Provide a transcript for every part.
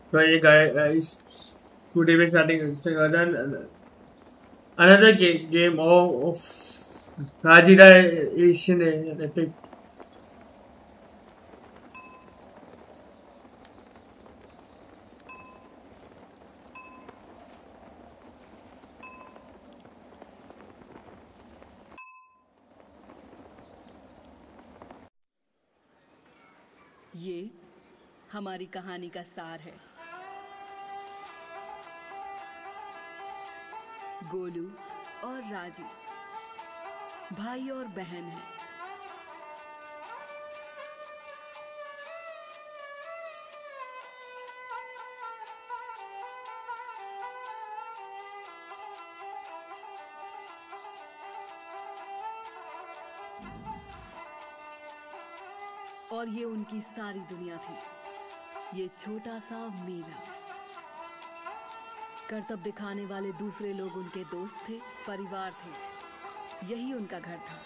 So hey guys, today we're starting another game of Rajida Asian Epic. ये हमारी कहानी का सार है। गोलू और राजी भाई और बहन हैं। और ये उनकी सारी दुनिया थी। ये छोटा सा मेला। करतब दिखाने वाले दूसरे लोग उनके दोस्त थे, परिवार थे। यही उनका घर था।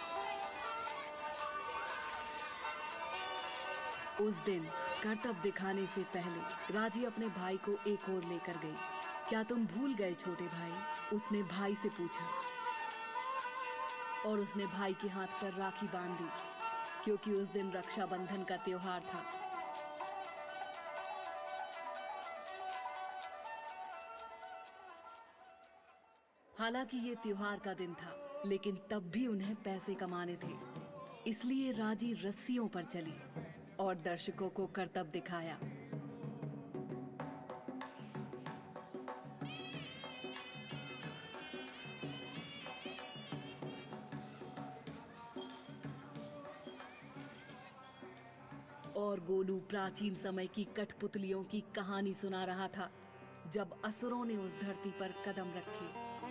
उस दिन करतब दिखाने से पहले राजी अपने भाई को एक और लेकर गई। क्या तुम भूल गए छोटे भाई? उसने भाई से पूछा और उसने भाई के हाथ पर राखी बांध दी, क्योंकि उस दिन रक्षाबंधन का त्योहार था। हालांकि ये त्योहार का दिन था, लेकिन तब भी उन्हें पैसे कमाने थे। इसलिए राजी रस्सियों पर चली और दर्शकों को करतब दिखाया। और गोलू प्राचीन समय की कठपुतलियों की कहानी सुना रहा था, जब असुरों ने उस धरती पर कदम रखे।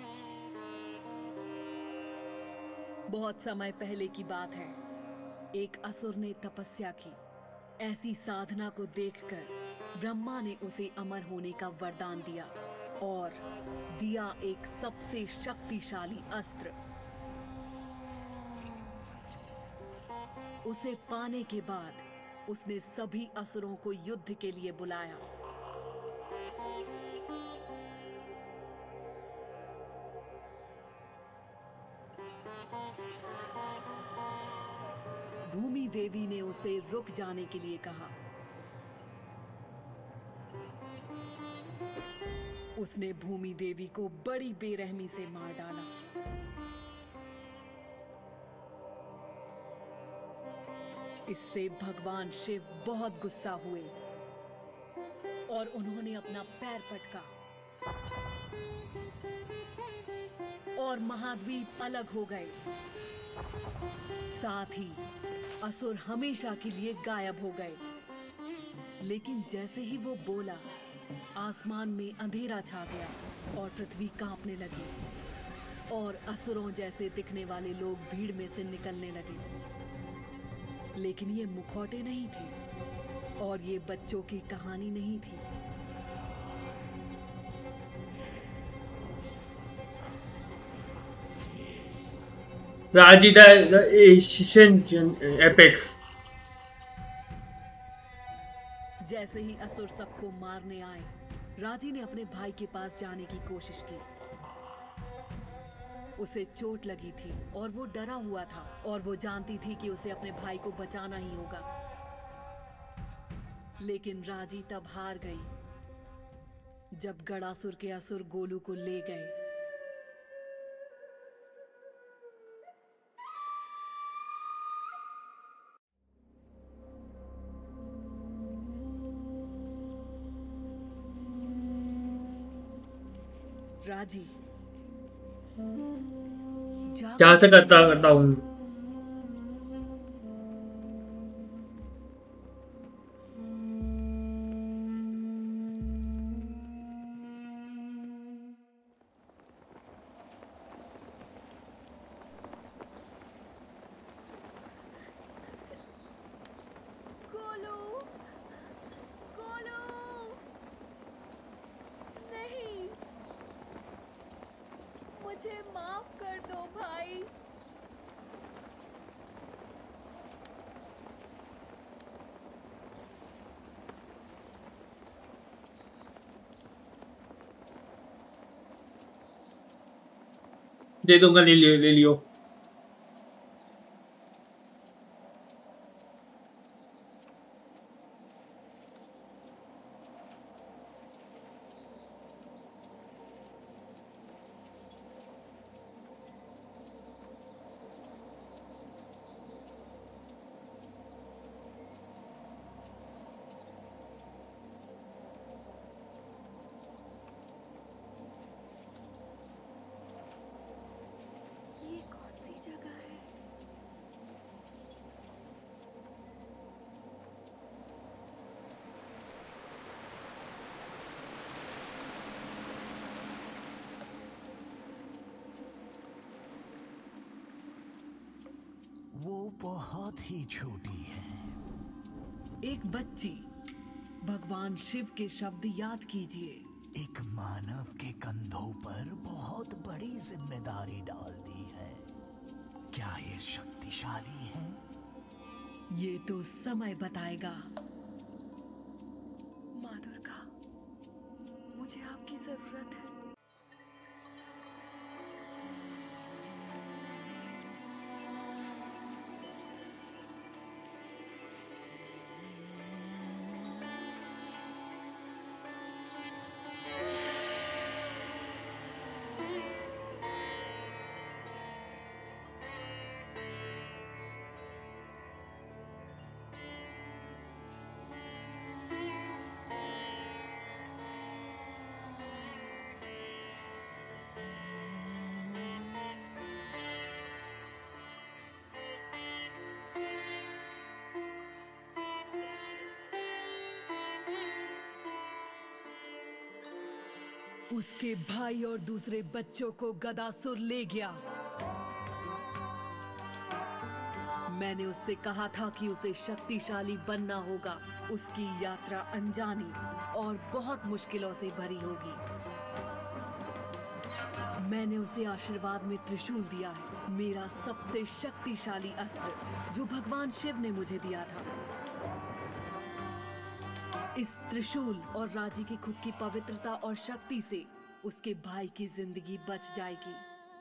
बहुत समय पहले की बात है। एक असुर ने तपस्या की। ऐसी साधना को देखकर ब्रह्मा ने उसे अमर होने का वरदान दिया और दिया एक सबसे शक्तिशाली अस्त्र। उसे पाने के बाद उसने सभी असुरों को युद्ध के लिए बुलाया। भूमि देवी ने उसे रुक जाने के लिए कहा। उसने भूमि देवी को बड़ी बेरहमी से मार डाला। इससे भगवान शिव बहुत गुस्सा हुए और उन्होंने अपना पैर पटका और महाद्वीप अलग हो गए। साथ ही असुर हमेशा के लिए गायब हो गए। लेकिन जैसे ही वो बोला, आसमान में अंधेरा छा गया और पृथ्वी कांपने लगी और असुरों जैसे दिखने वाले लोग भीड़ में से निकलने लगे। लेकिन ये मुखौटे नहीं थे और ये बच्चों की कहानी नहीं थी। Rajida the Asian Epic. जैसे ही असुर सबको मारने आए, राजी ने अपने भाई के पास जाने की कोशिश की। उसे चोट लगी थी और वो डरा हुआ था और वो जानती थी कि उसे अपने भाई को बचाना ही होगा। लेकिन राजी तब हार गई जब गणासुर के असुर गोलू को ले गए। राजी क्या से करता हूँ। गोलू, गोलू, नहीं, मुझे माफ कर दो भाई। दे दूंगा, ले लियो। ये कौन सी जगह है? वो बहुत ही छोटी है। एक बच्ची। भगवान शिव के शब्द याद कीजिए। एक मानव के कंधों पर बहुत बड़ी जिम्मेदारी डाल दी है। क्या ये शक्तिशाली है? ये तो समय बताएगा। माँ दुर्गा, मुझे आपकी जरूरत है। उसके भाई और दूसरे बच्चों को गदासुर ले गया। मैंने उससे कहा था कि उसे शक्तिशाली बनना होगा। उसकी यात्रा अनजानी और बहुत मुश्किलों से भरी होगी। मैंने उसे आशीर्वाद में त्रिशूल दिया है, मेरा सबसे शक्तिशाली अस्त्र जो भगवान शिव ने मुझे दिया था। इस त्रिशूल और राजी की खुद की पवित्रता और शक्ति से उसके भाई की जिंदगी बच जाएगी।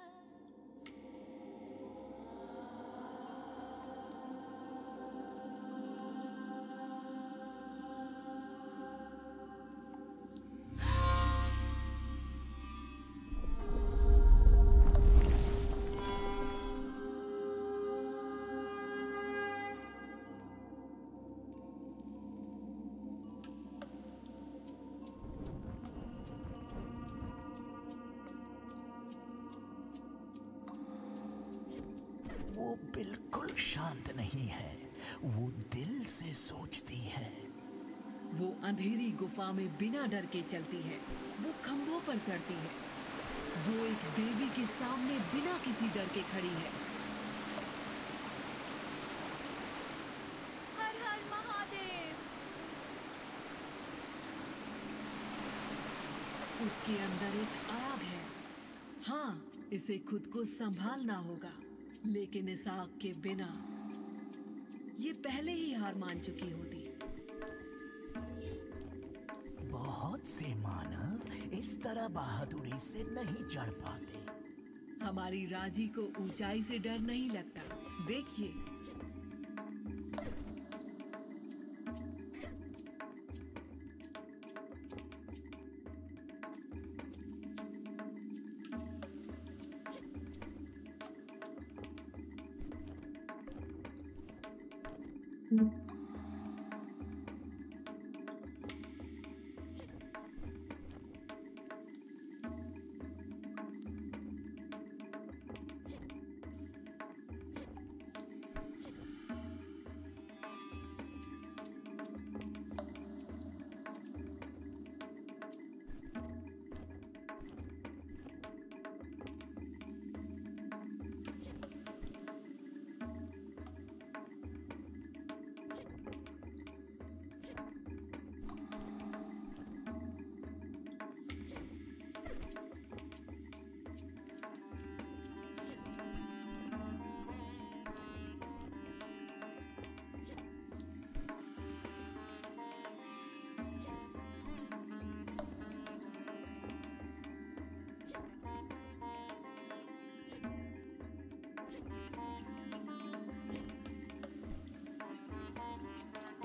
वो बिल्कुल शांत नहीं है। वो दिल से सोचती है। वो अंधेरी गुफा में बिना डर के चलती है। वो खंभों पर चढ़ती है। वो एक देवी के सामने बिना किसी डर के खड़ी है। हर हर महादेव। उसके अंदर एक आग है। हाँ, इसे खुद को संभालना होगा, लेकिन इस आग के बिना ये पहले ही हार मान चुकी होती। बहुत से मानव इस तरह बहादुरी से नहीं चढ़ पाते। हमारी राजी को ऊंचाई से डर नहीं लगता। देखिए,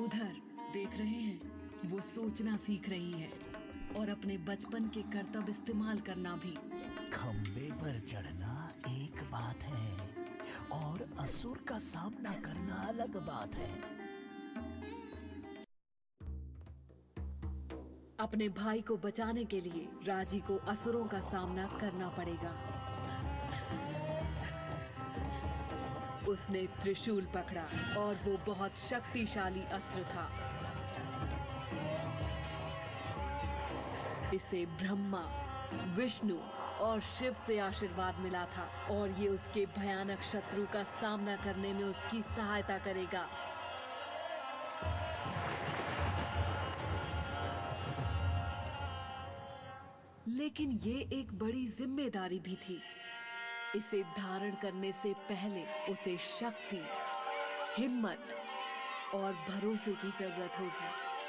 उधर देख रहे हैं, वो सोचना सीख रही है और अपने बचपन के कर्तव्य इस्तेमाल करना भी। खंबे पर चढ़ना एक बात है और असुर का सामना करना अलग बात है। अपने भाई को बचाने के लिए राजी को असुरों का सामना करना पड़ेगा। उसने त्रिशूल पकड़ा और वो बहुत शक्तिशाली अस्त्र था। इसे ब्रह्मा, विष्णु और शिव से आशीर्वाद मिला था और ये उसके भयानक शत्रु का सामना करने में उसकी सहायता करेगा। लेकिन ये एक बड़ी जिम्मेदारी भी थी। इसे धारण करने से पहले उसे शक्ति, हिम्मत और भरोसे की जरूरत होगी।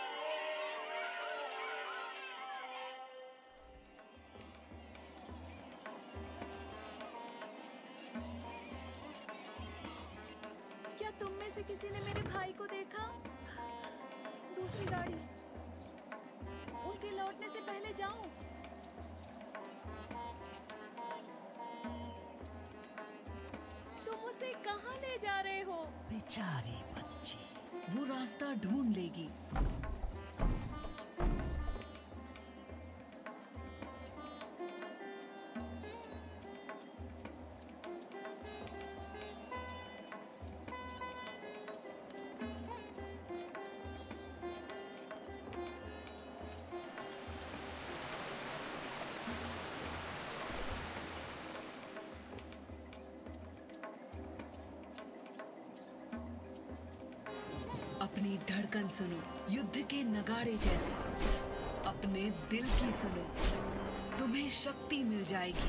क्या तुम में से किसी ने मेरे भाई को देखा? दूसरी गाड़ी, उनके लौटने से पहले जाओ। तुम उसे कहाँ ले जा रहे हो? बेचारी बच्ची। वो रास्ता ढूंढ लेगी। अपनी धड़कन सुनो, युद्ध के नगाड़े जैसे। अपने दिल की सुनो, तुम्हें शक्ति मिल जाएगी।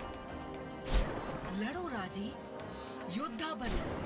लड़ो राजी, योद्धा बनो।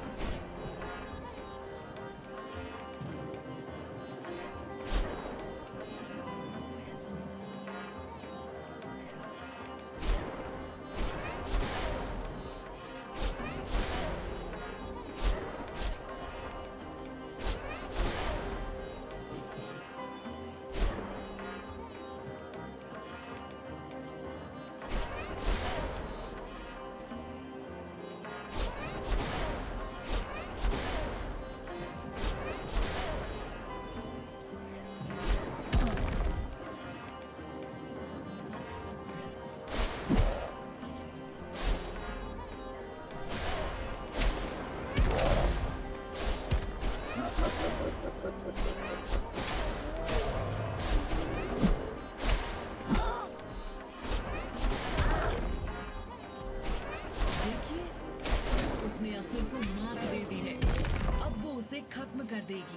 खत्म कर देगी।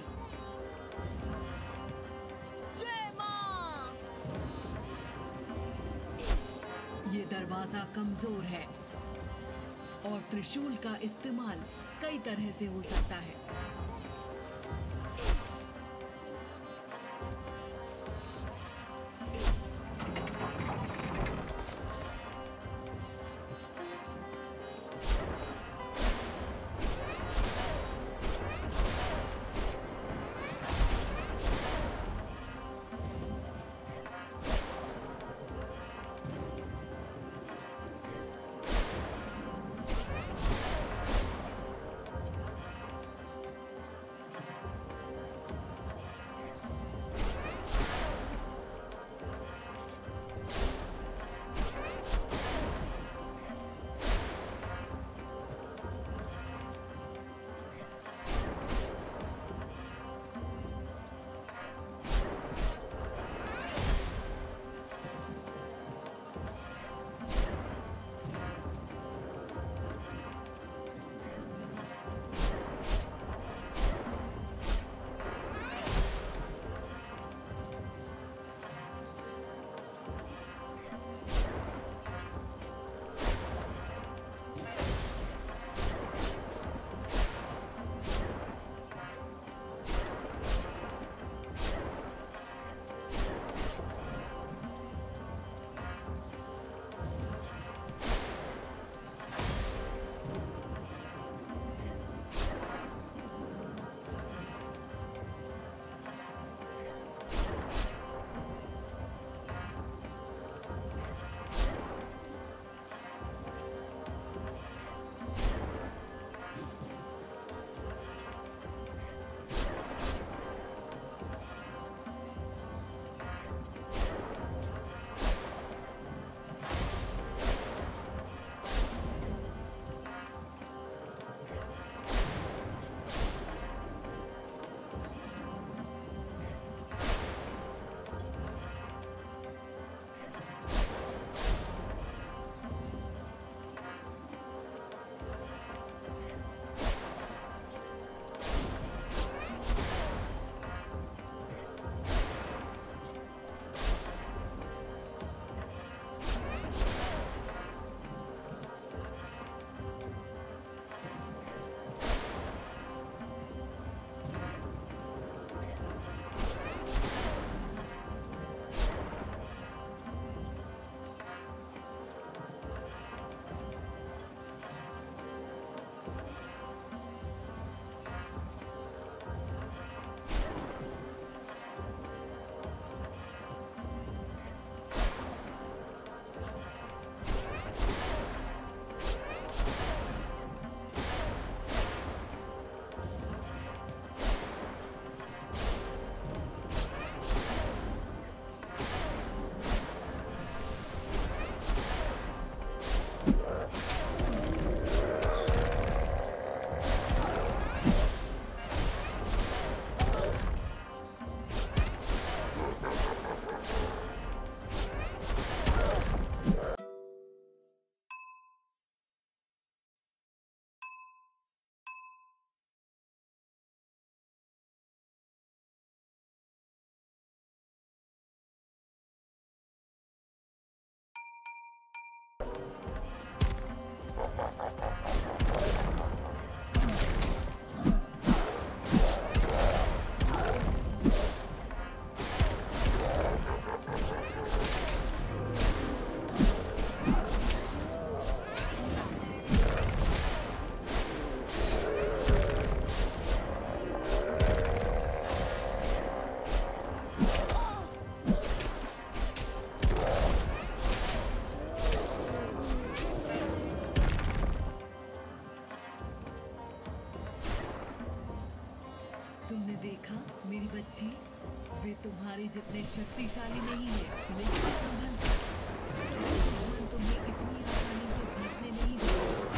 जय मां! ये दरवाजा कमजोर है और त्रिशूल का इस्तेमाल कई तरह से हो सकता है। तुमने देखा मेरी बच्ची, वे तुम्हारे जितने शक्तिशाली नहीं है, लेकिन संभल भगवान तुम्हें इतनी आसानी से जीतने नहीं देगा।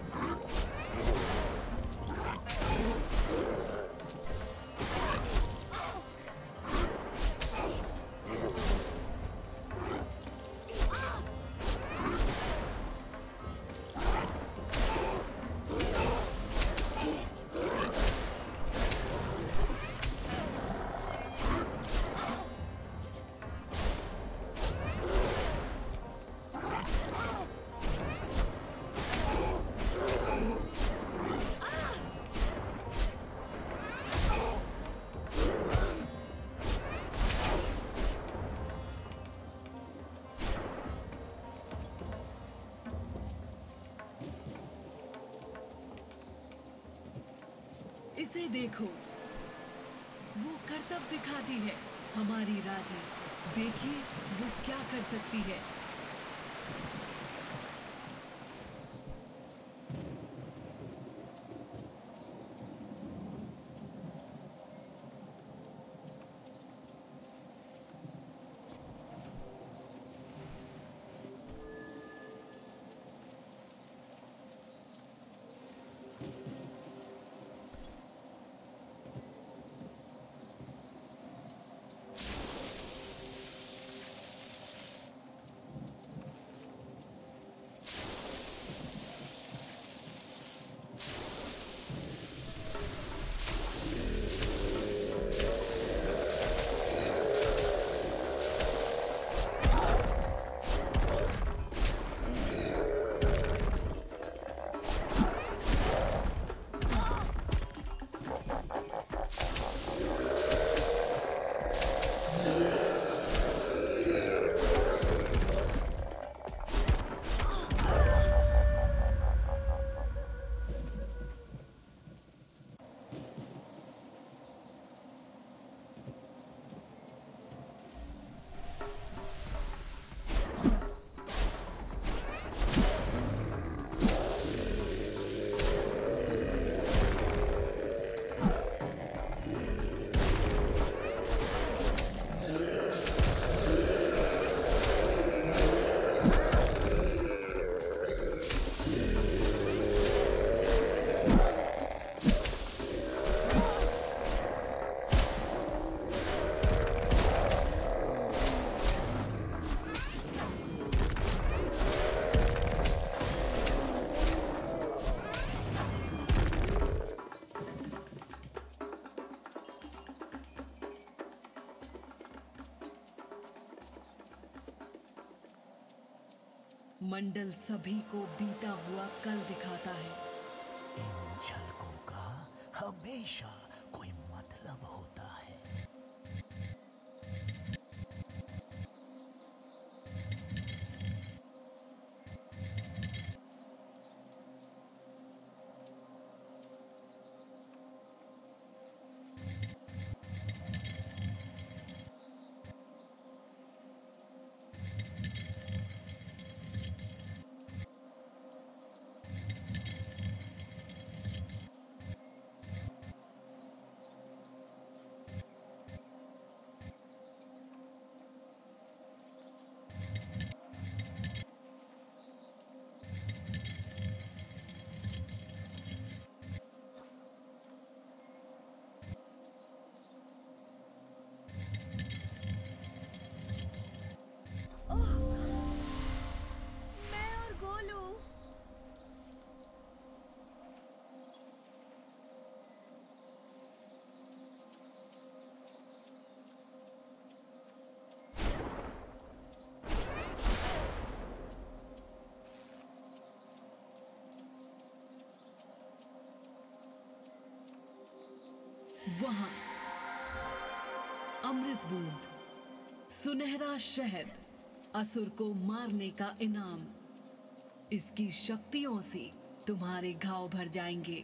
इसे देखो, वो करतब दिखाती है हमारी राजी। देखिए वो क्या कर सकती है। मंडल सभी को बीता हुआ कल दिखाता है। इन झलकों का हमेशा कोई मतलब होता है। वाहन, अमृत बूंद, सुनहरा शहद, असुर को मारने का इनाम। इसकी शक्तियों से तुम्हारे घाव भर जाएंगे।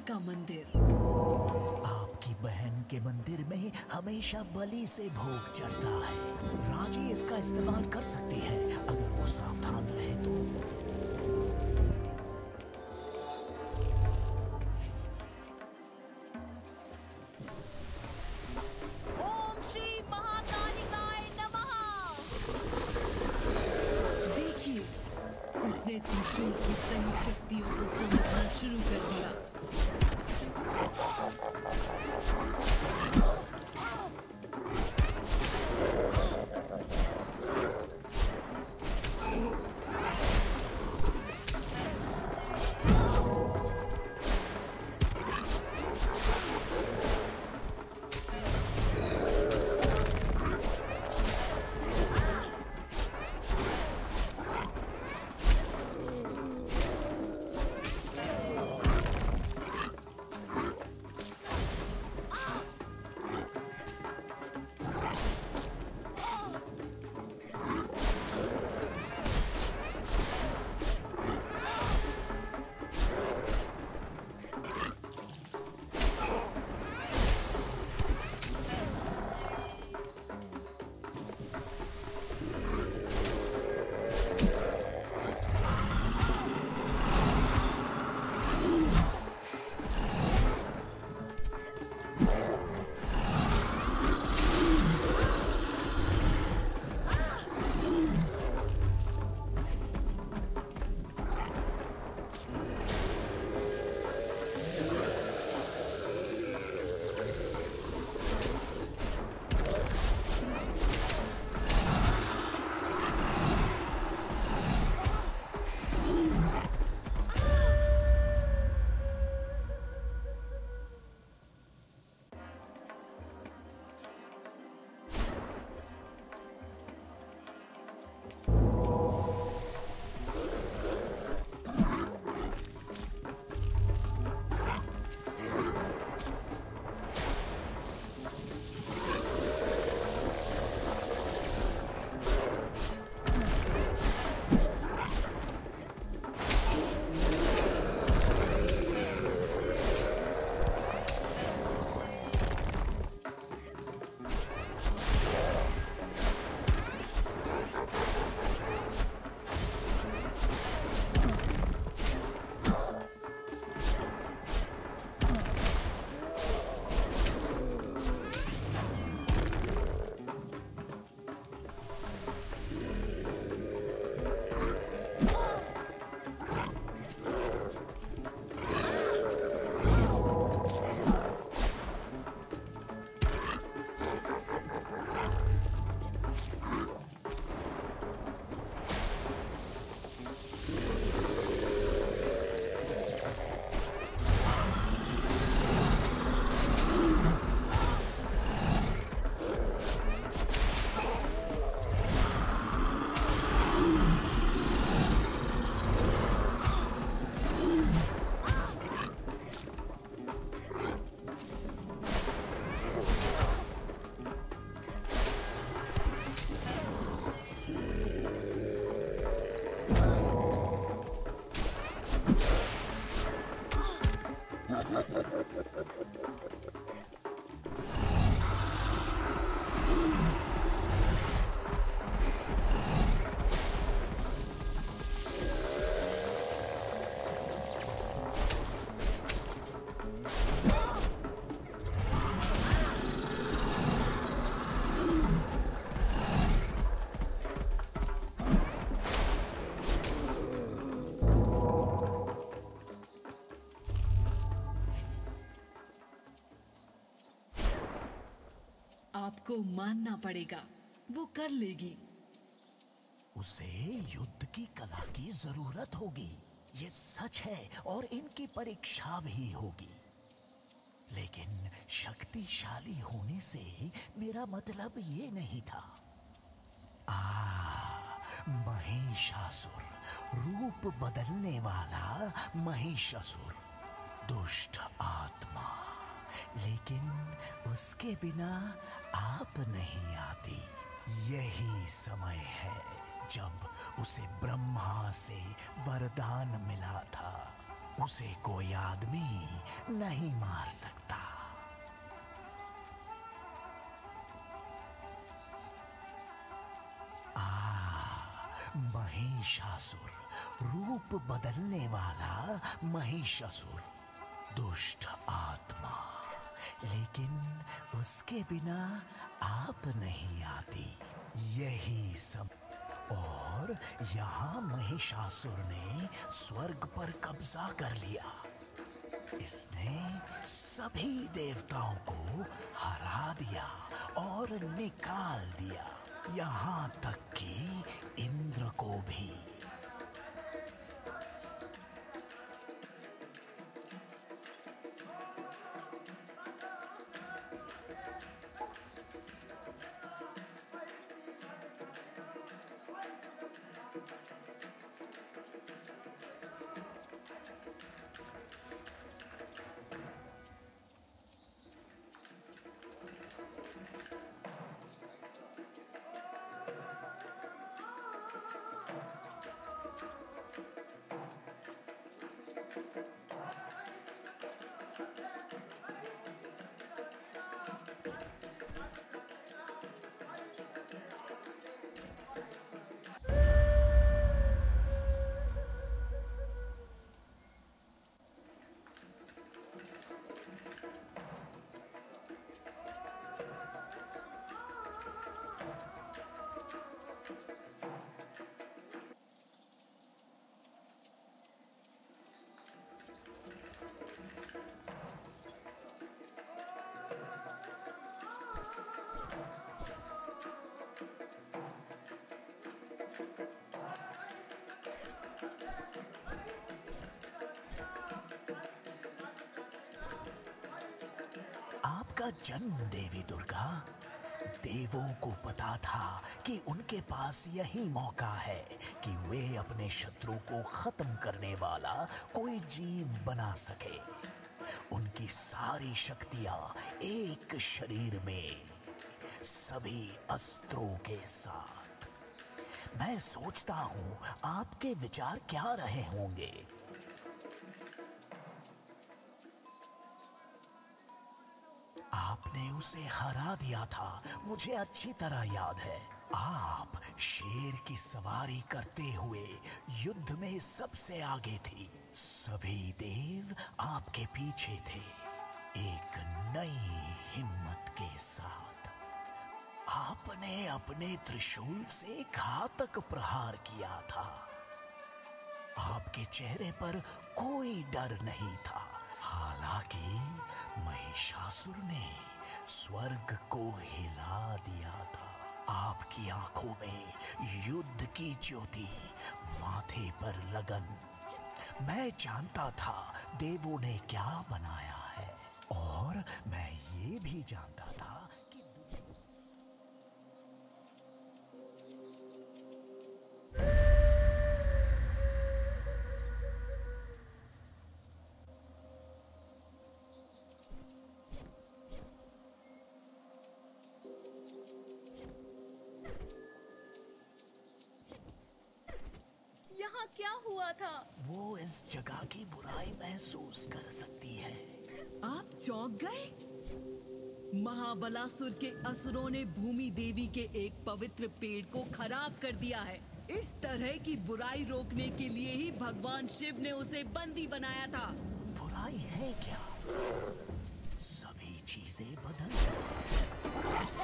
का मंदिर। आपकी बहन के मंदिर में हमेशा बलि से भोग चढ़ता है। राजी इसका इस्तेमाल कर सकती है अगर वो सावधान रहे तो। ओम श्री महाकालिकाय नमः। देखिए, उसने त्रिशूल की सही शक्तियों को समझना शुरू कर दिया। आपको मानना पड़ेगा, वो कर लेगी। उसे युद्ध की कला की जरूरत होगी, ये सच है, और इनकी परीक्षा भी होगी। लेकिन शक्तिशाली होने से मेरा मतलब ये नहीं था। महिषासुर, रूप बदलने वाला महिषासुर, दुष्ट आत्मा। लेकिन उसके बिना आप नहीं आती। यही समय है जब उसे ब्रह्मा से वरदान मिला था। उसे कोई आदमी नहीं मार सकता। महिषासुर, रूप बदलने वाला महिषासुर, दुष्ट आत्मा। लेकिन उसके बिना आप नहीं आती। यही सब। और यहाँ महिषासुर ने स्वर्ग पर कब्जा कर लिया। इसने सभी देवताओं को हरा दिया और निकाल दिया, यहाँ तक कि इंद्र को भी। आपका जन्म देवी दुर्गा। देवों को पता था कि उनके पास यही मौका है कि वे अपने शत्रु को खत्म करने वाला कोई जीव बना सके। उनकी सारी शक्तियां एक शरीर में, सभी अस्त्रों के साथ। मैं सोचता हूं आपके विचार क्या रहे होंगे। आपने उसे हरा दिया था, मुझे अच्छी तरह याद है। आप शेर की सवारी करते हुए युद्ध में सबसे आगे थी। सभी देव आपके पीछे थे, एक नई हिम्मत के साथ। आपने अपने त्रिशूल से घातक प्रहार किया था। आपके चेहरे पर कोई डर नहीं था। हालांकि महिषासुर ने स्वर्ग को हिला दिया था। आपकी आंखों में युद्ध की ज्योति, माथे पर लगन। मैं जानता था देवों ने क्या बनाया है, और मैं ये भी जानता था कि यहाँ क्या हुआ था? वो इस जगह की बुराई महसूस कर सकती है। आप चौंक गए? महाबलासुर के असुरों ने भूमि देवी के एक पवित्र पेड़ को खराब कर दिया है। इस तरह की बुराई रोकने के लिए ही भगवान शिव ने उसे बंदी बनाया था। बुराई है क्या? सभी चीजें बदल गई।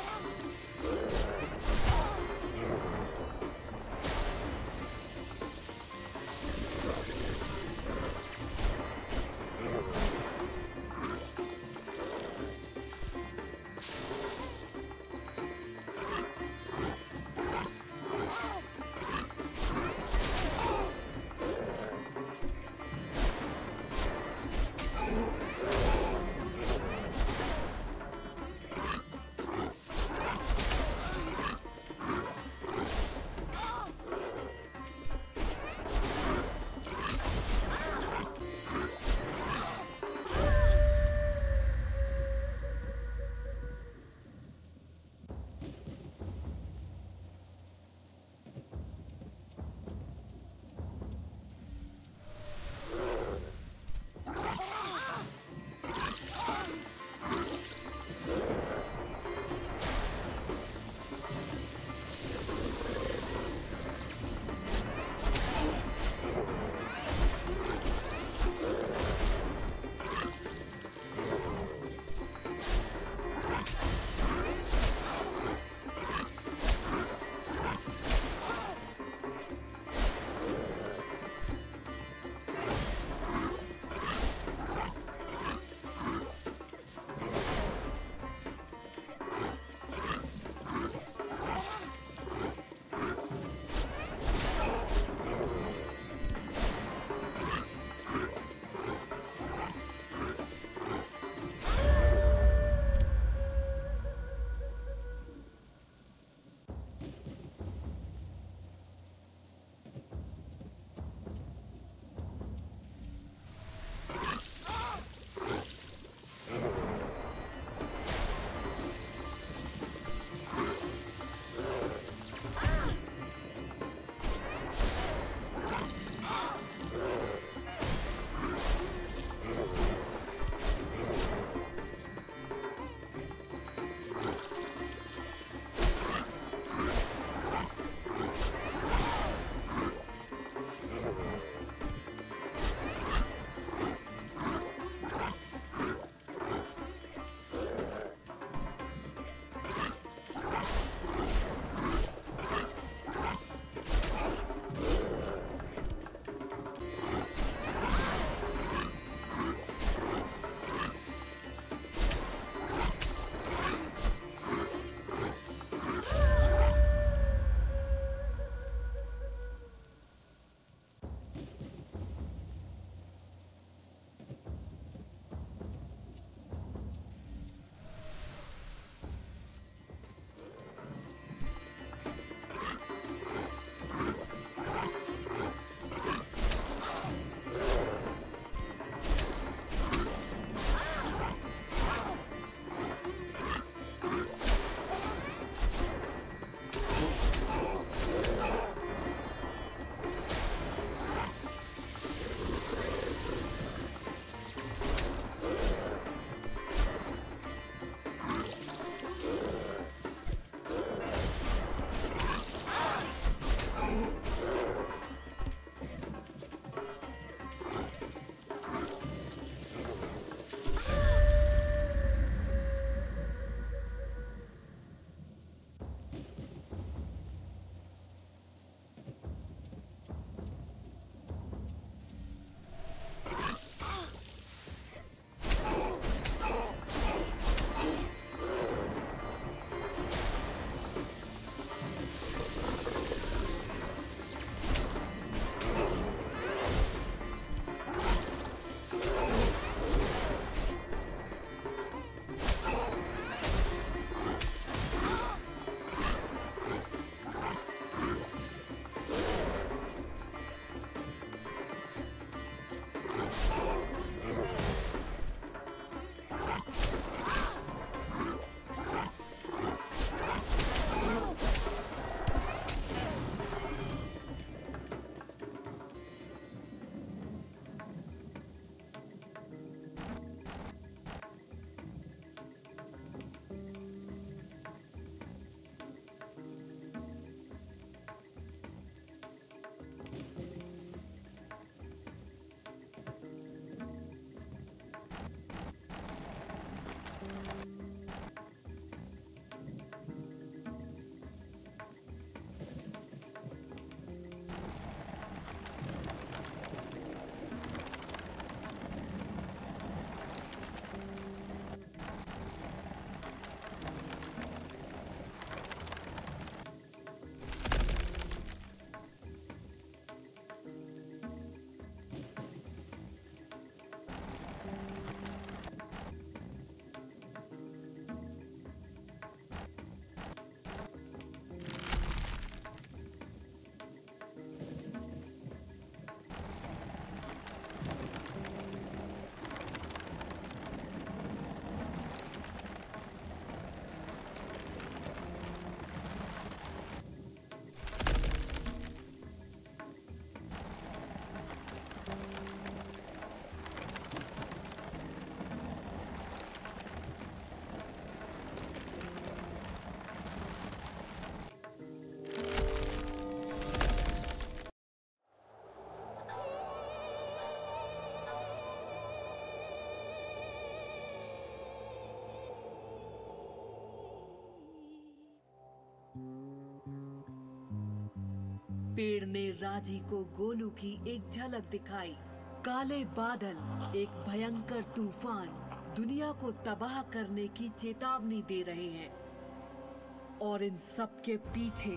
पेड़ ने राजी को गोलू की एक झलक दिखाई। काले बादल, एक भयंकर तूफान दुनिया को तबाह करने की चेतावनी दे रहे हैं, और इन सब के पीछे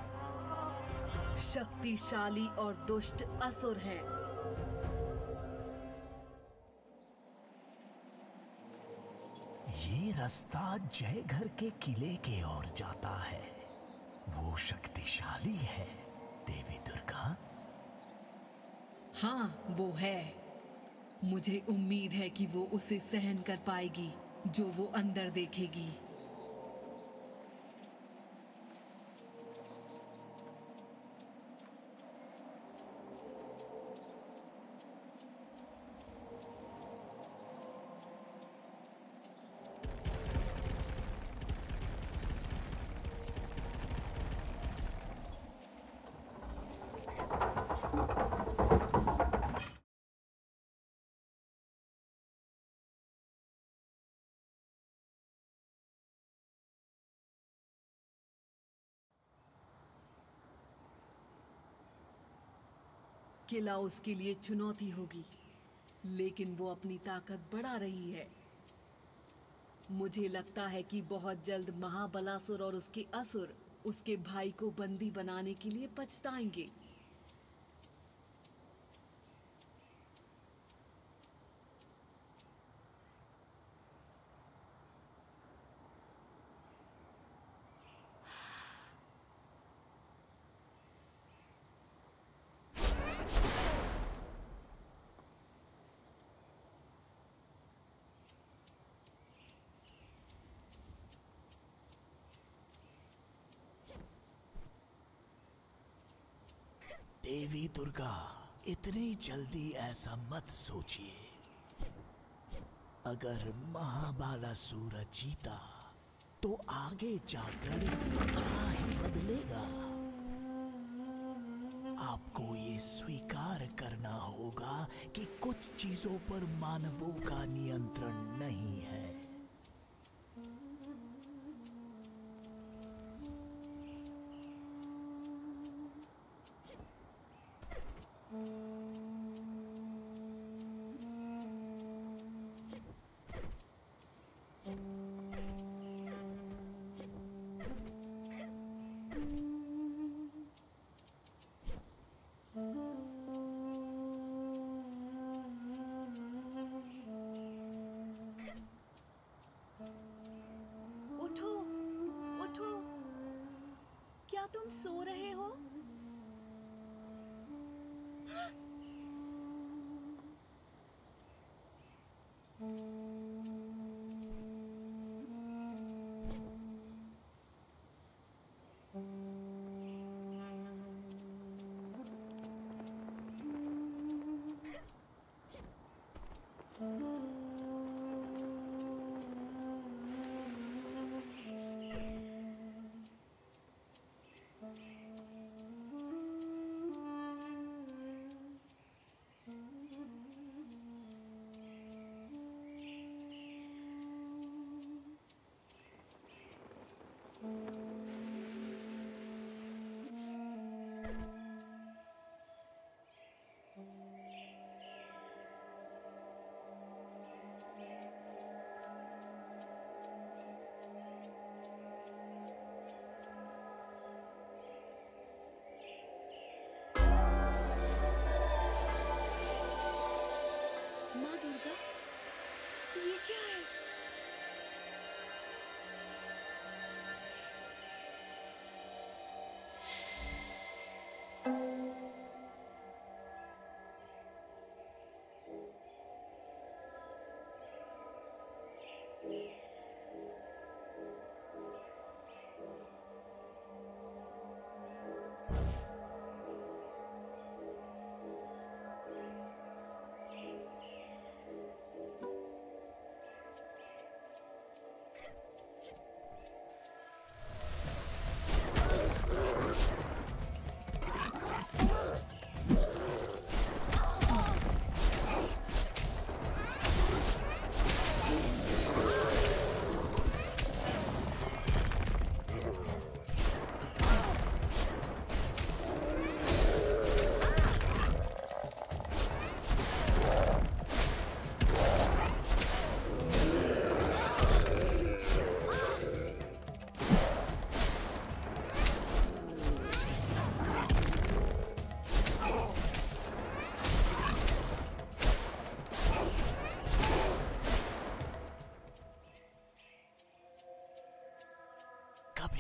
शक्तिशाली और दुष्ट असुर हैं। ये रास्ता जय घर के किले के ओर जाता है। वो शक्तिशाली है देवी दुर्गा। हाँ, वो है। मुझे उम्मीद है कि वो उसे सहन कर पाएगी जो वो अंदर देखेगी। किला उसके लिए चुनौती होगी, लेकिन वो अपनी ताकत बढ़ा रही है। मुझे लगता है कि बहुत जल्द महाबलासुर और उसके असुर उसके भाई को बंदी बनाने के लिए पछताएंगे। देवी दुर्गा, इतनी जल्दी ऐसा मत सोचिए। अगर महाबालासुर जीता तो आगे जाकर क्या ही बदलेगा। आपको ये स्वीकार करना होगा कि कुछ चीजों पर मानवों का नियंत्रण नहीं है। उठो, उठो। क्या तुम सो रहे हो?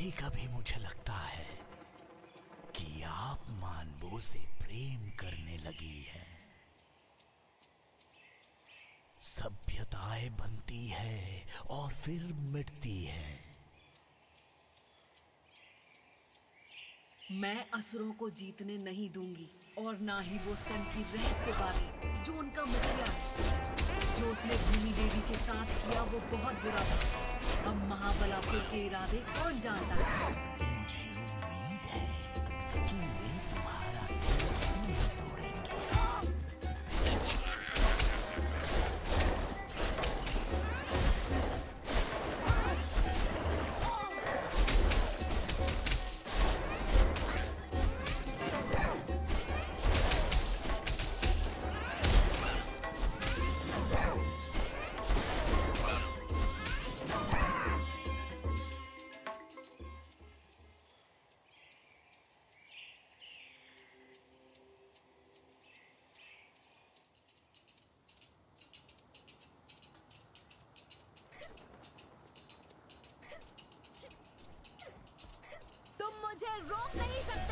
कभी कभी मुझे लगता है कि आप मानवों से प्रेम करने लगी है। सभ्यताएं बनती है और फिर मिटती है। मैं असुरों को जीतने नहीं दूंगी और ना ही वो सन की रहस्य बातें जो उनका मुखिया है। जो उसने भूमि देवी के साथ किया वो बहुत बुरा था। अब महाबलासुर के इरादे कौन जानता है। मुझे उम्मीद है कि वे तुम्हारा दिल नहीं तोड़ेंगे। तुम मुझे रोक नहीं सकते।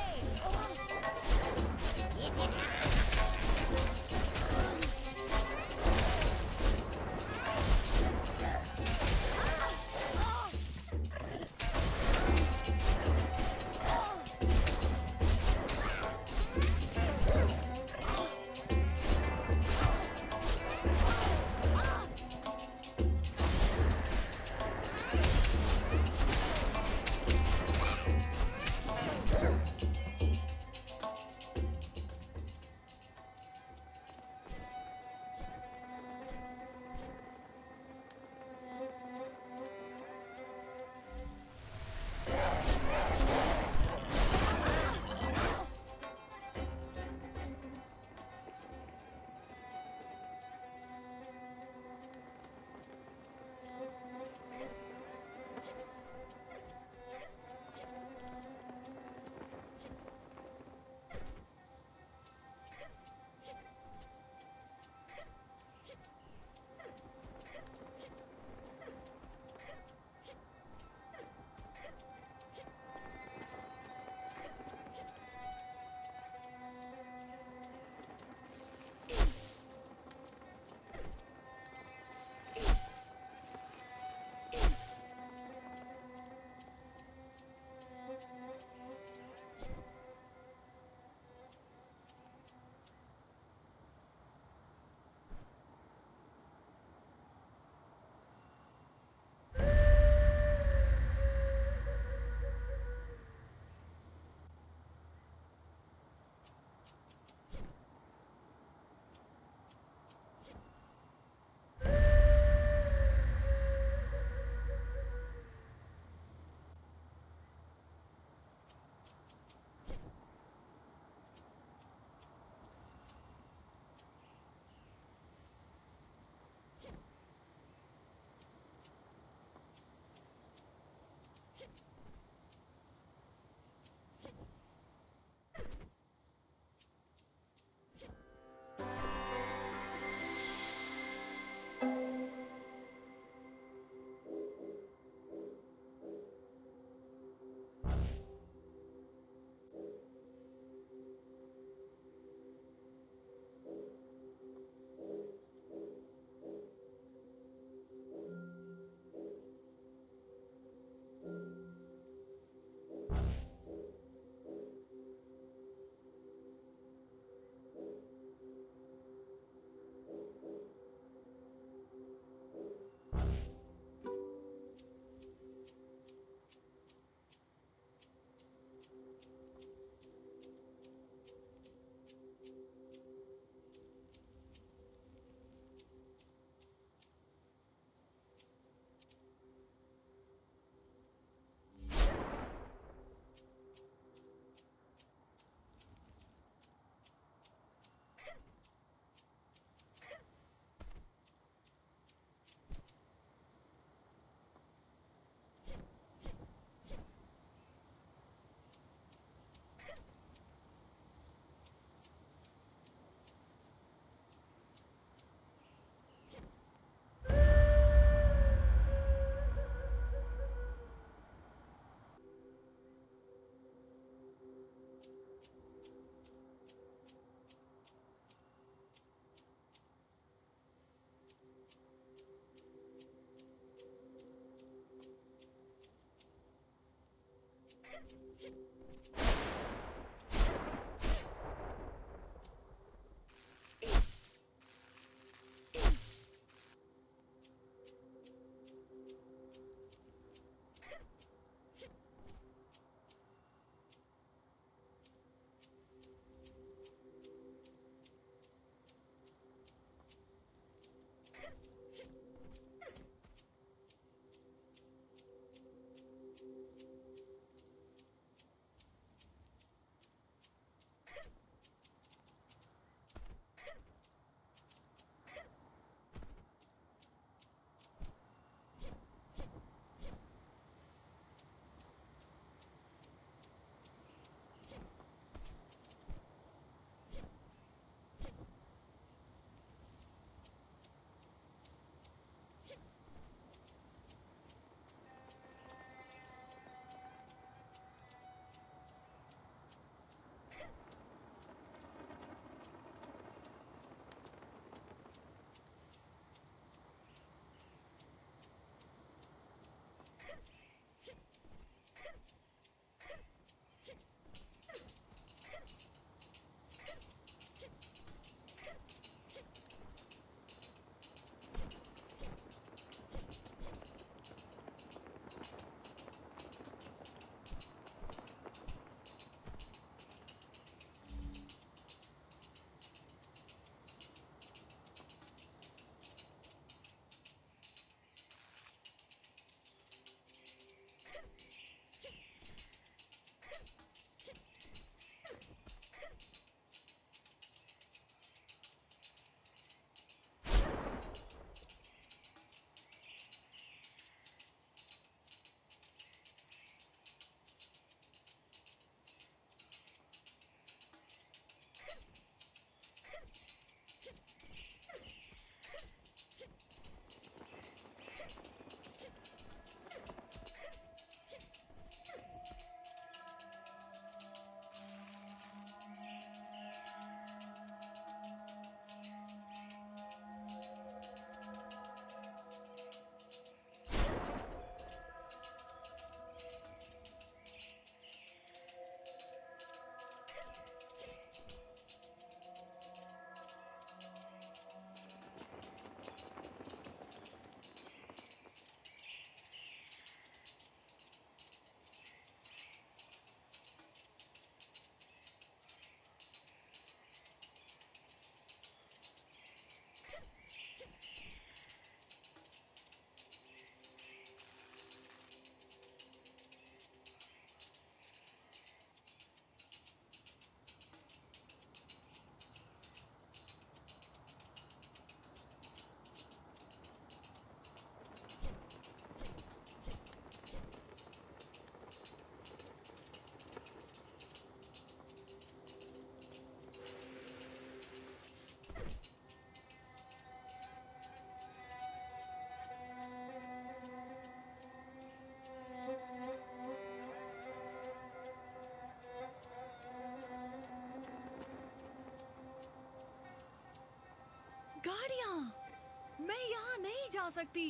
गाड़ियां! मैं यहाँ नहीं जा सकती।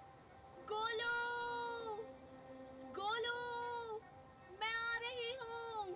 गोलू! गोलू! मैं आ रही हूँ।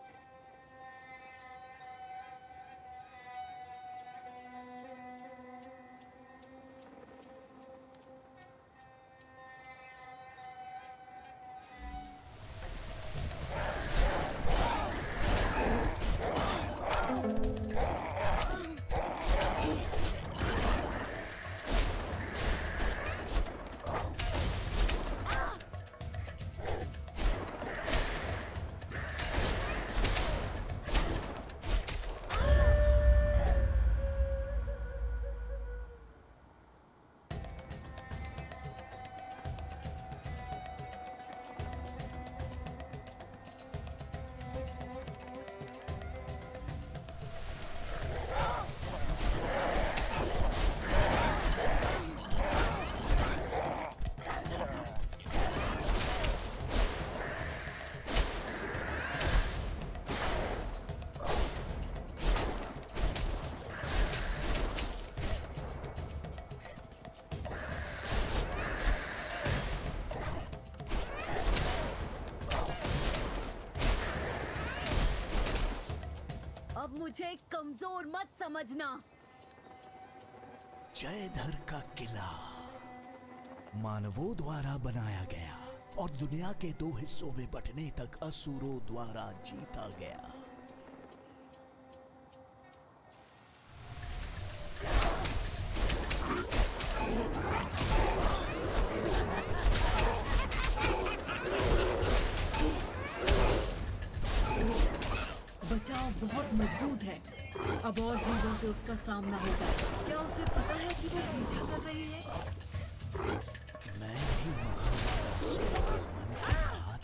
मुझे कमजोर मत समझना। जयधर का किला मानवों द्वारा बनाया गया और दुनिया के 2 हिस्सों में बंटने तक असुरों द्वारा जीता गया। बचाव बहुत मजबूत है। अब और जीवों से उसका सामना होगा। क्या उसे पता है कि वो पीछा कर रही है? मैं ही महाराज के मन की बात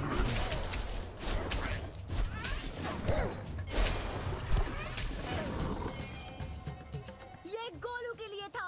ये गोलू के लिए था।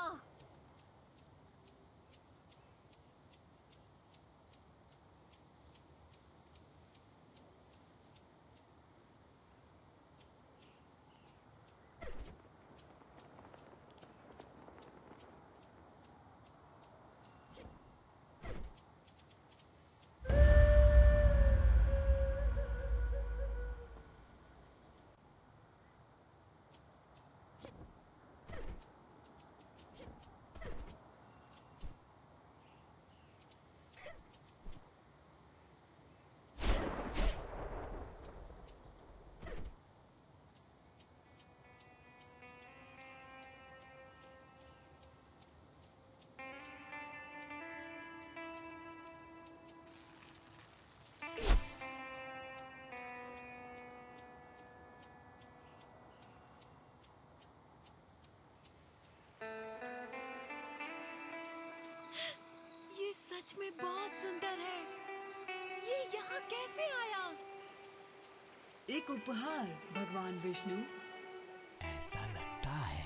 ये सच में बहुत सुंदर है। ये यहाँ कैसे आया? एक उपहार भगवान विष्णु। ऐसा लगता है।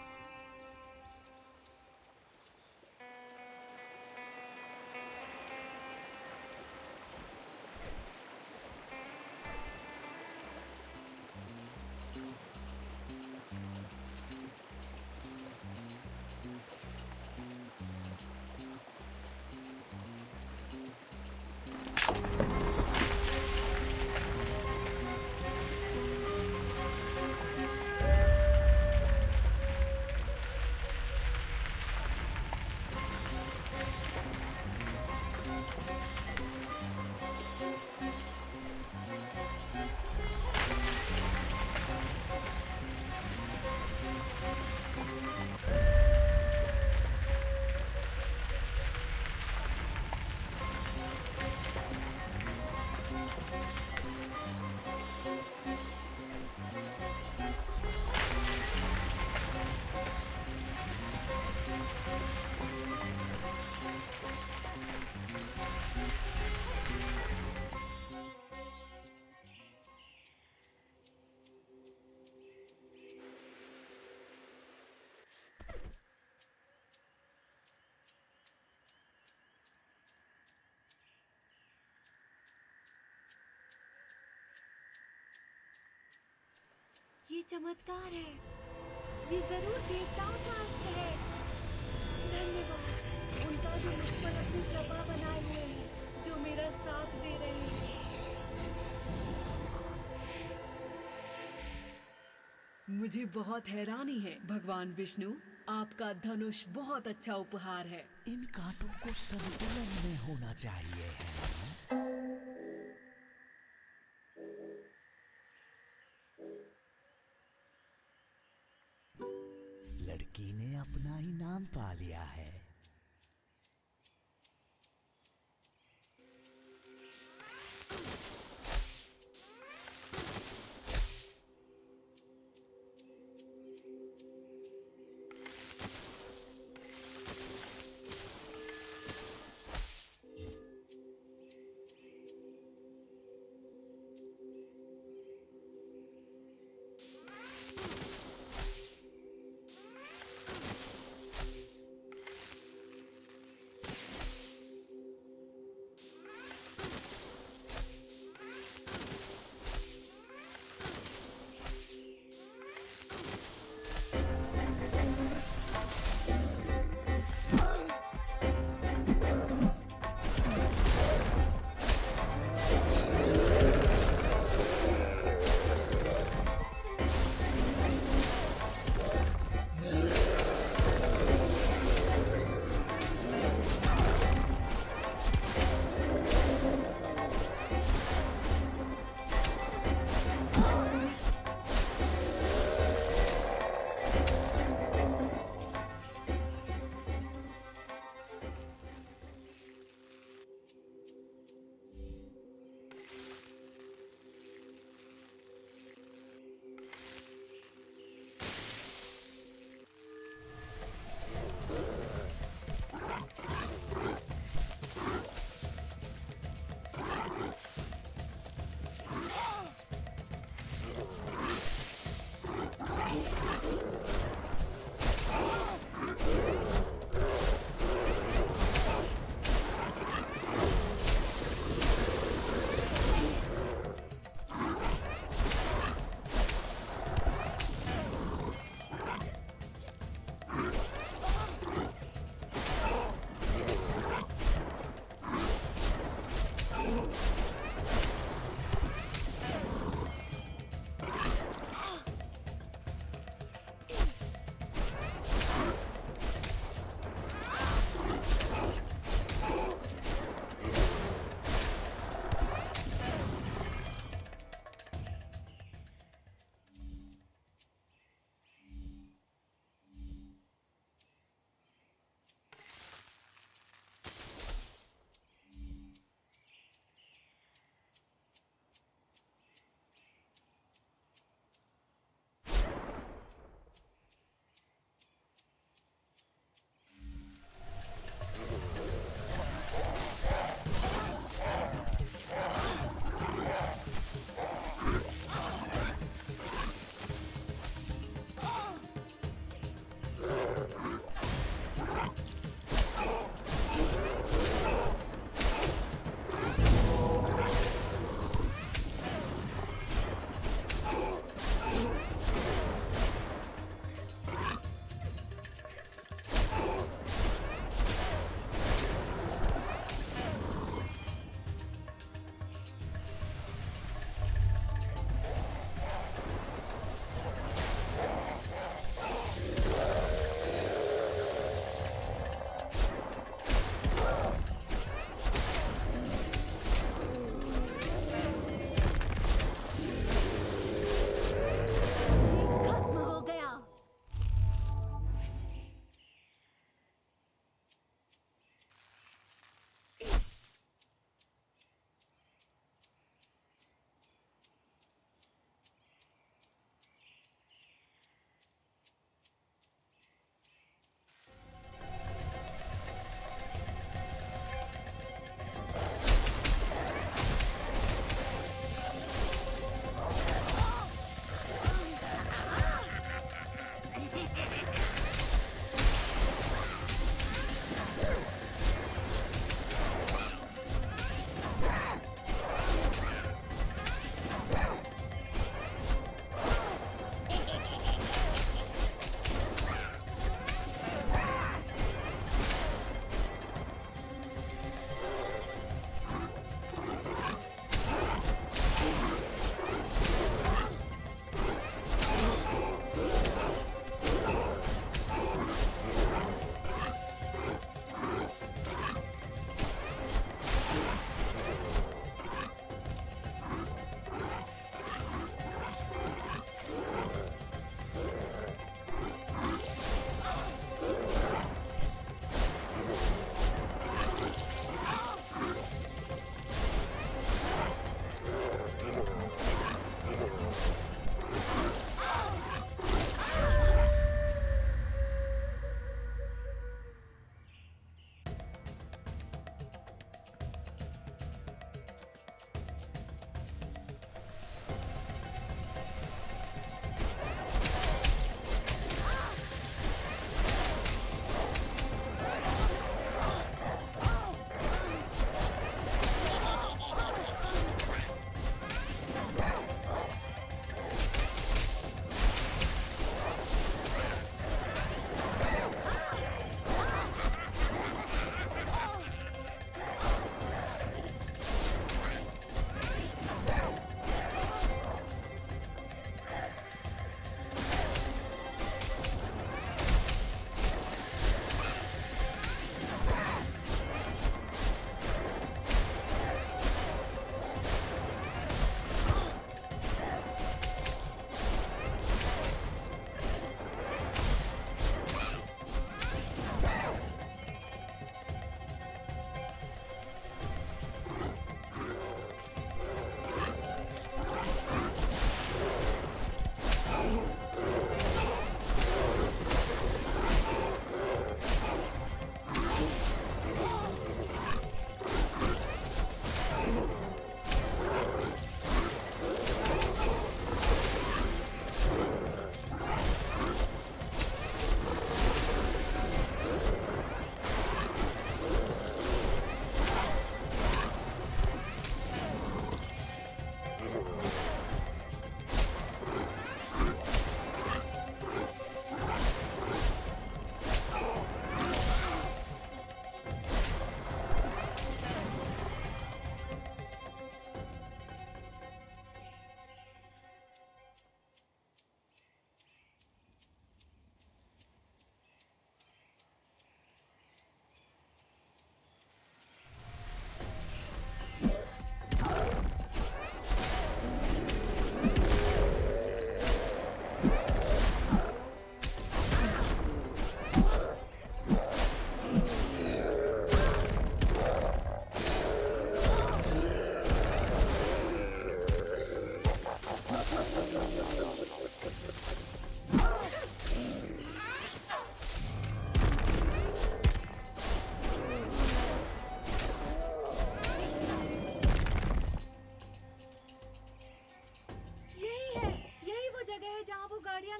ये चमत्कार है। ये जरूर देवताओं का अस्त्र है। धन्यवाद उनका जो मुझ पर अपनी कृपा बनाए हुए हैं, जो मेरा साथ दे रहे हैं। मुझे बहुत हैरानी है भगवान विष्णु। आपका धनुष बहुत अच्छा उपहार है। इन कांटों को संतुलन में होना चाहिए है। लड़की ने अपना इनाम पा लिया है।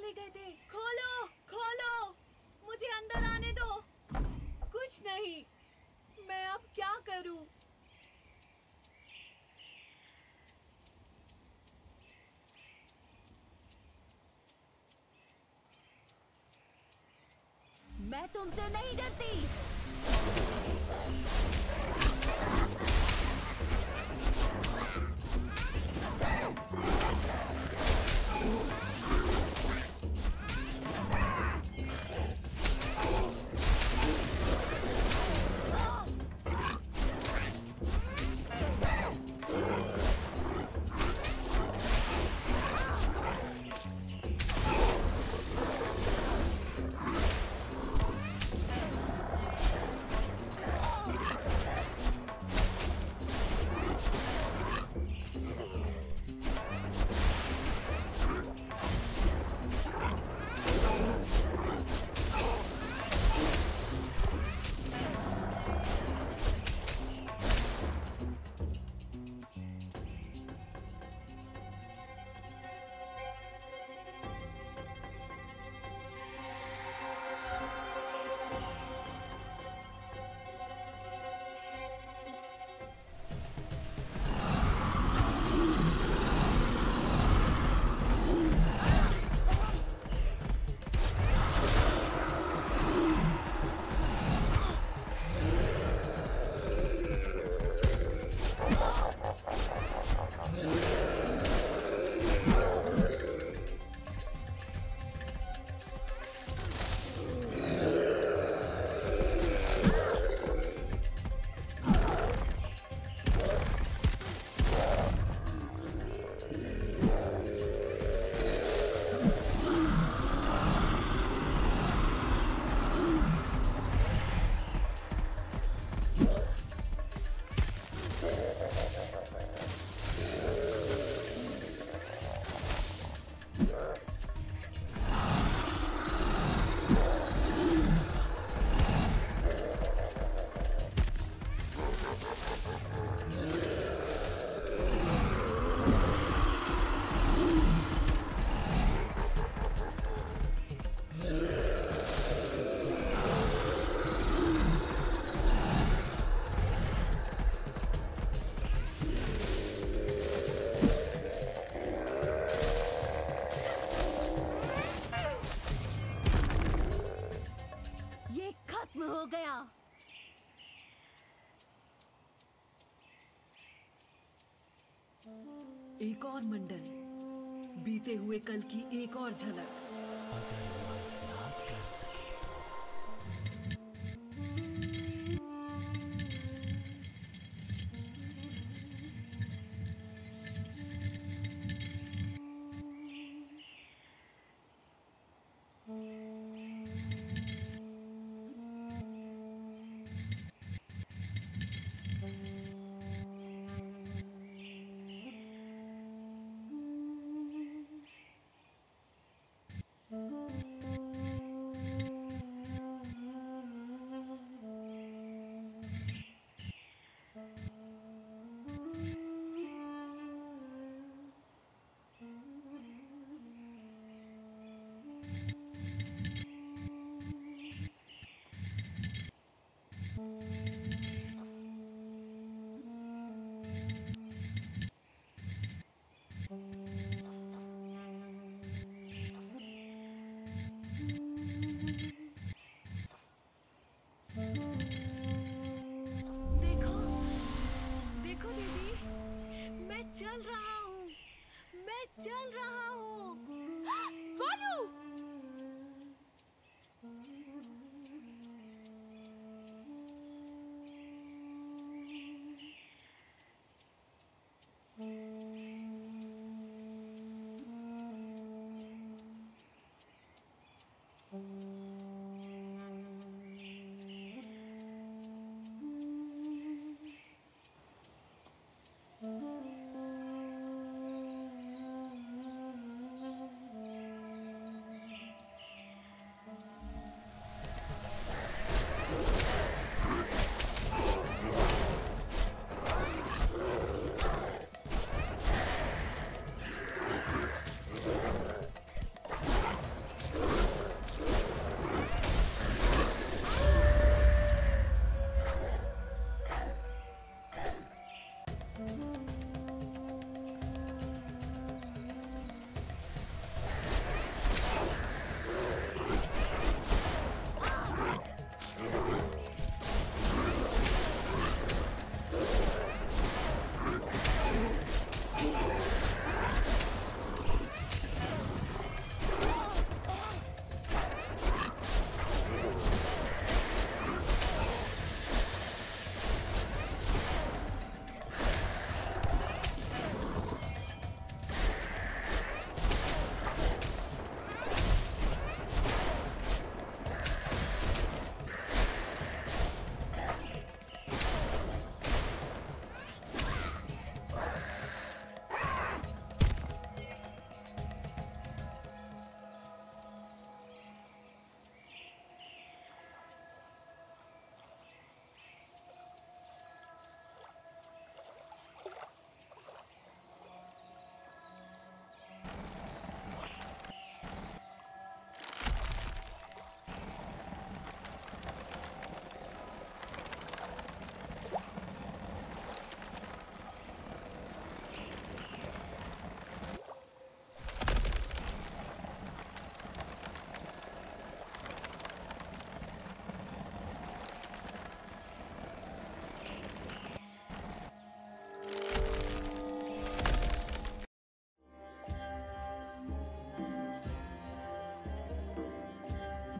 चले गए थे? खोलो खोलो, मुझे अंदर आने दो। कुछ नहीं, मैं अब क्या करूं? मैं तुमसे नहीं डरती। हो गया। एक और मंडल, बीते हुए कल की एक और झलक। अगर मन याद कर सके तो। देखो देखो दीदी, मैं चल रहा हूँ, मैं चल रहा हूँ। गोलू!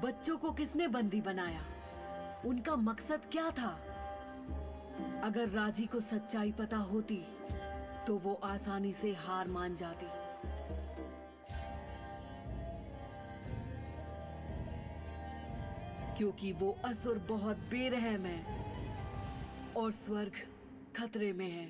बच्चों को किसने बंदी बनाया? उनका मकसद क्या था? अगर राजी को सच्चाई पता होती तो वो आसानी से हार मान जाती। क्योंकि वो असुर बहुत बेरहम है और स्वर्ग खतरे में है।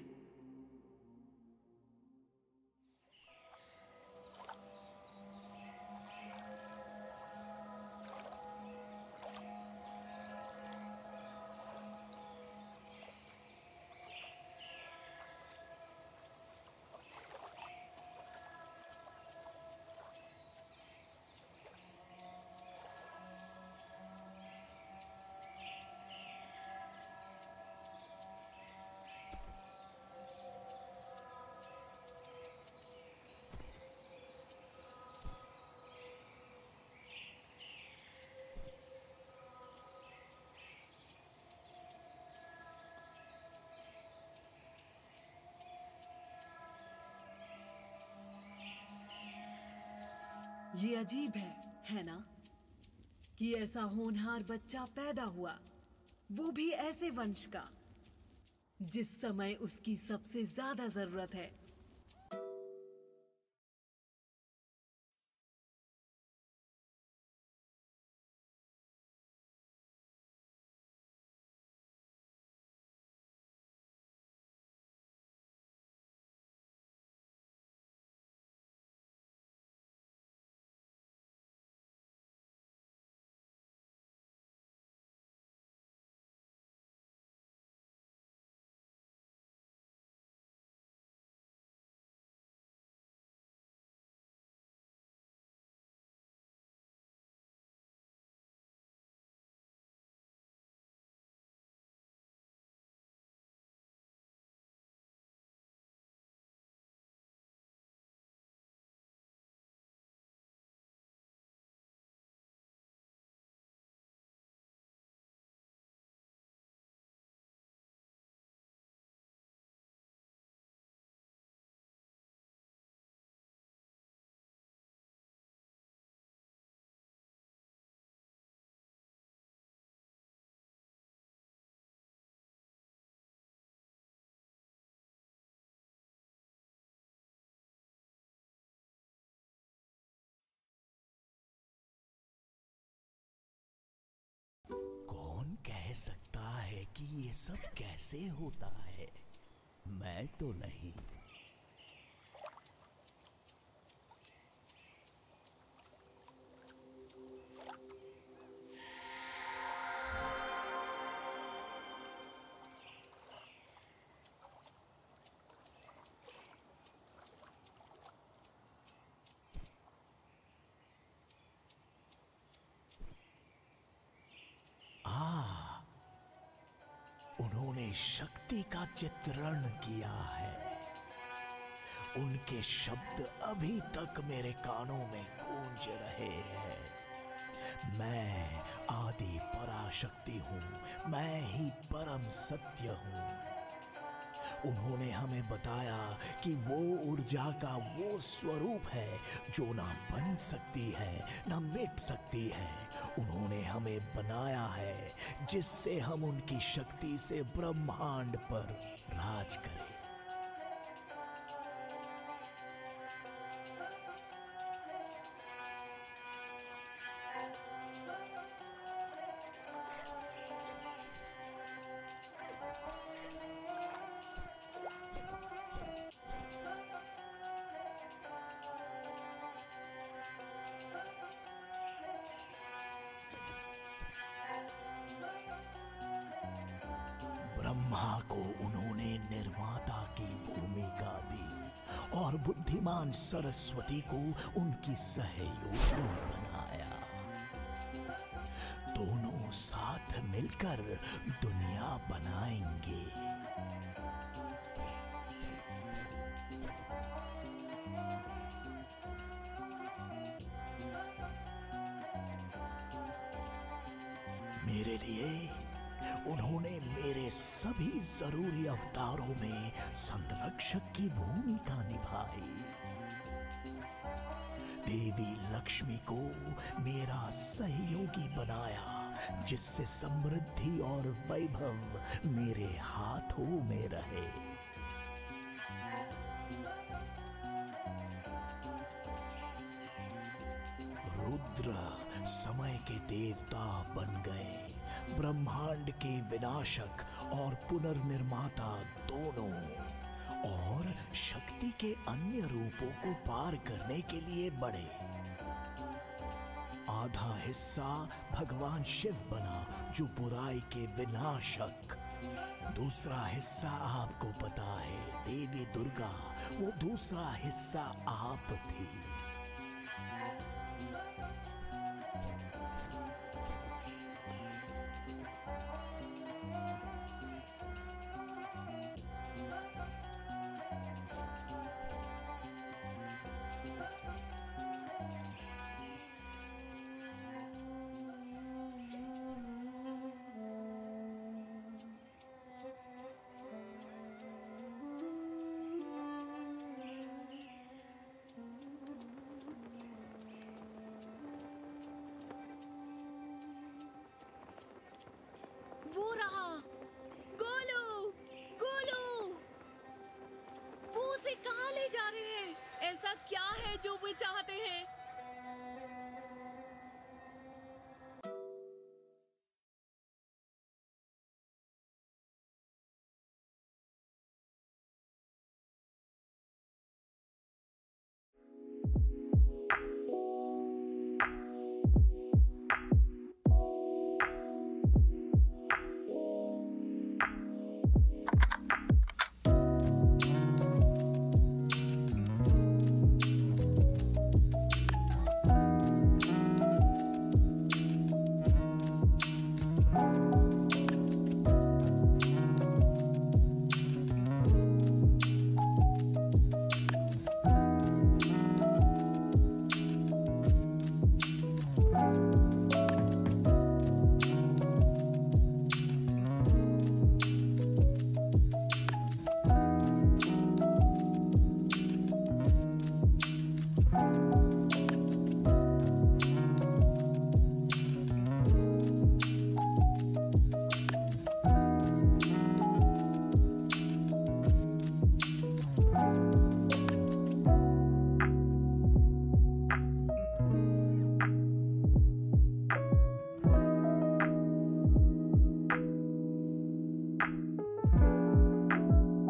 ये अजीब है ना, कि ऐसा होनहार बच्चा पैदा हुआ, वो भी ऐसे वंश का जिस समय उसकी सबसे ज्यादा जरूरत है। कौन कह सकता है कि ये सब कैसे होता है? मैं तो नहीं। उन्होंने शक्ति का चित्रण किया है। उनके शब्द अभी तक मेरे कानों में गूंज रहे हैं। मैं आदि पराशक्ति हूँ, मैं ही परम सत्य हूँ। उन्होंने हमें बताया कि वो ऊर्जा का वो स्वरूप है जो ना बन सकती है ना मिट सकती है। उन्होंने हमें बनाया है जिससे हम उनकी शक्ति से ब्रह्मांड पर राज करें। ब्रह्मा को उन्होंने निर्माता की भूमिका दी और बुद्धिमान सरस्वती को उनकी सहयोगी बनाया। दोनों साथ मिलकर दुनिया बनाएंगे। मेरे लिए उन्होंने मेरे सभी जरूरी अवतारों में संरक्षक की भूमिका निभाई। देवी लक्ष्मी को मेरा सहयोगी बनाया, जिससे समृद्धि और वैभव मेरे हाथों में रहे। रुद्र समय के देवता बन गए, ब्रह्मांड के विनाशक और पुनर्निर्माता दोनों, और शक्ति के अन्य रूपों को पार करने के लिए बढ़े। आधा हिस्सा भगवान शिव बना, जो बुराई के विनाशक। दूसरा हिस्सा आपको पता है, देवी दुर्गा। वो दूसरा हिस्सा आप थी।